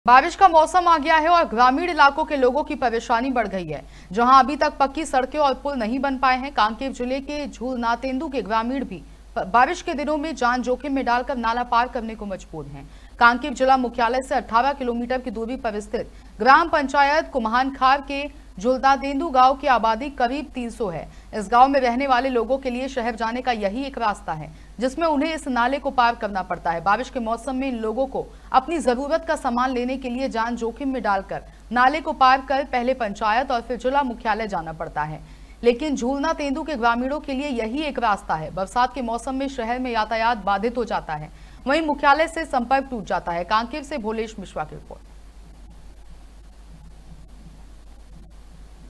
बारिश का मौसम आ गया है और ग्रामीण इलाकों के लोगों की परेशानी बढ़ गई है। जहां अभी तक पक्की सड़कें और पुल नहीं बन पाए हैं, कांकेर जिले के झूलनातेंदु के ग्रामीण भी बारिश के दिनों में जान जोखिम में डालकर नाला पार करने को मजबूर हैं। कांकेर जिला मुख्यालय से 18 किलोमीटर की दूरी पर स्थित ग्राम पंचायत कुम्हानखार के झूलनातेंदु गांव की आबादी करीब 300 है। इस गांव में रहने वाले लोगों के लिए शहर जाने का यही एक रास्ता है, जिसमें उन्हें इस नाले को पार करना पड़ता है। बारिश के मौसम में इन लोगों को अपनी जरूरत का सामान लेने के लिए जान जोखिम में डालकर नाले को पार कर पहले पंचायत और फिर जिला मुख्यालय जाना पड़ता है। लेकिन झूलनातेंदु के ग्रामीणों के लिए यही एक रास्ता है। बरसात के मौसम में शहर में यातायात बाधित हो जाता है, वहीं मुख्यालय से संपर्क टूट जाता है। कांकेर से भोलेश मिश्रा की रिपोर्ट।